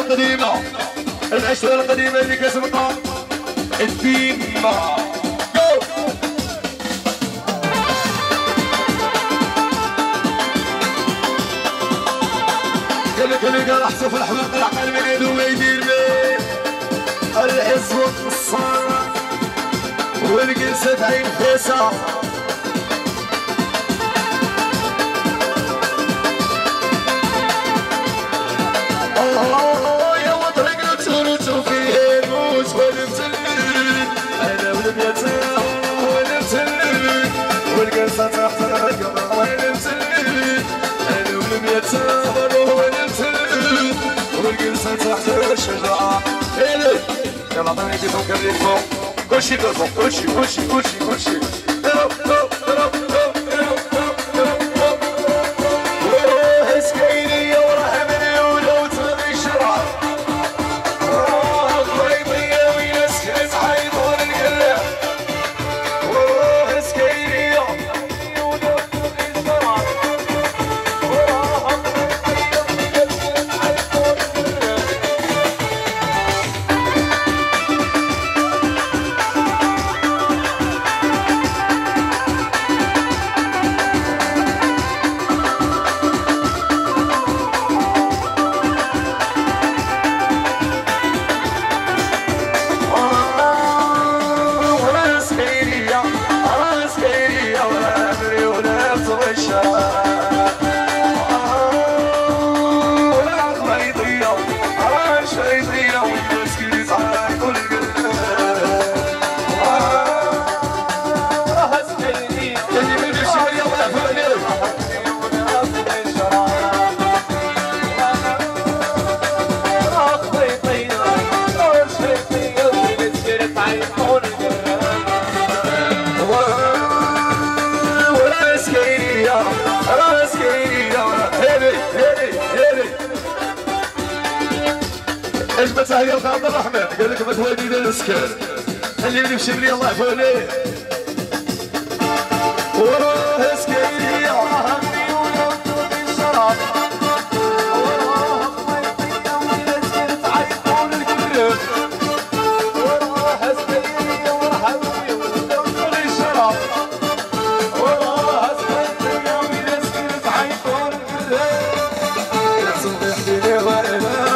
القديمة، العشرة القديمة اللي كتبقى الديمة. كل قال احسن في الحمام طلع قلبي يدو ما يدير بيه العز والنصارى والجلسة عين فيصل. يا وطريق تسولو فيه الموت والمتلين انا والبيتام والمتلين والجلسة تحت القمر والمتلين انا والبيتام والمتلين والجلسة تحت الشجرة. يلا طلعي دي فوق الريق فوق كلشي فوق كلشي اجمل تحيه لخالد عبد الرحمن قال لك ما توالي ذا السكان اللي يمشي لي الله يعفو عليه. وراه سكيني وراه همي ولو الشراب وراه خطيتي ولا سكرت عيطون الكريم وراه سكيني وراه همي ولو الشراب وراه سكيني ولا سكرت عيطون الكريم يا صبح لي ولا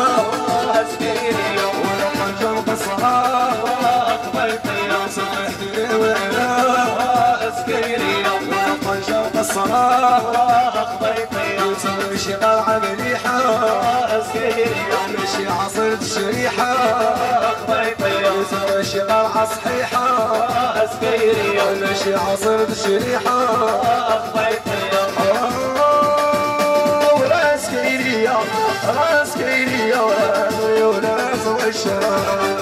الصراخ ضيطي وتمشي قلعة مليحة وتمشي عصر الشريحة ضيطي وتمشي قلعة صحيحة وتمشي عصر الشريحة ضيطي وراس كيرية راس كيرية وناس والشراب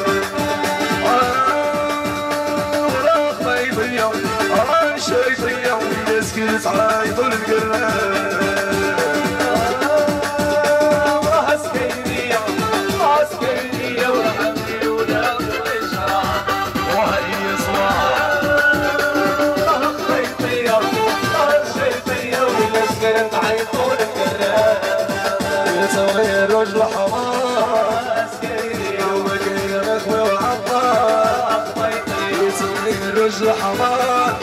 وراخ ضيطية راس شيطية سكرت عيطون القراب وراه سكينية وراه همي ولاد الشراب وهي صواب راه خيطية راه شيطية ولا سكرت عيطون القراب يا صغير رجل حمار سكينية وما كاين غير وعطار يا صغير رجل حمار